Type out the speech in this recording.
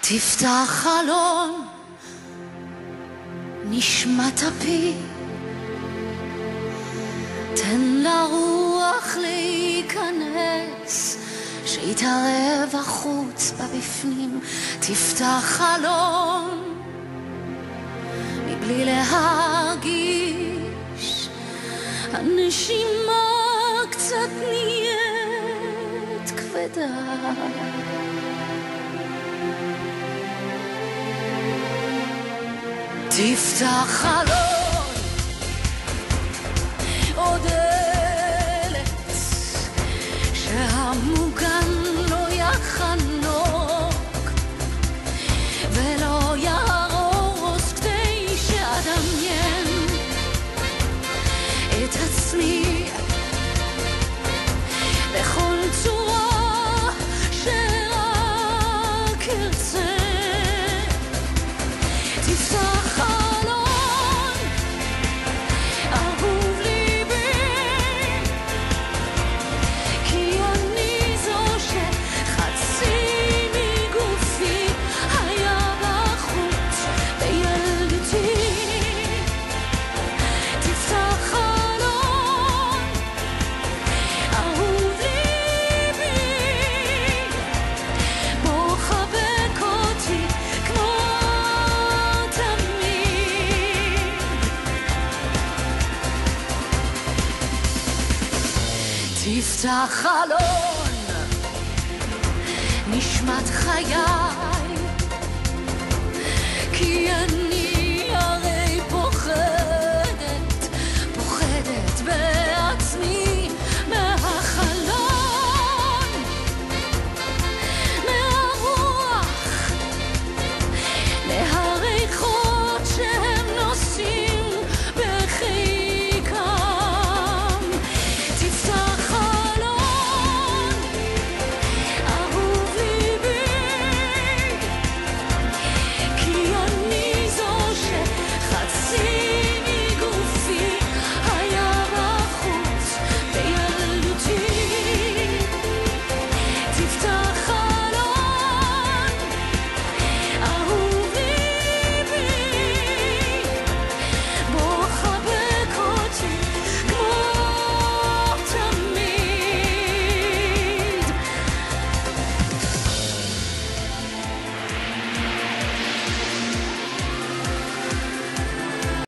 תפתח חלון, נשמת אפי, תן לרוח להיכנס, שיתערב החוץ בבפנים. תפתח חלון, מבלי להרגיש, הנשימה קצת נהיית כבדה. תפתח חלון, עוד דלת, שהמוגן לא יחנוק ולא יהרוס, כדי שאדמיין את עצמי בכל צורה שרק ארצה. תפתח חלון, אהוב ליבי, כי אני זו שחצי מגופי היה בחוץ בילדותי. תפתח חלון, אהוב ליבי, בוא חבק אותי כמו תפתח חלון, נשמת חיה,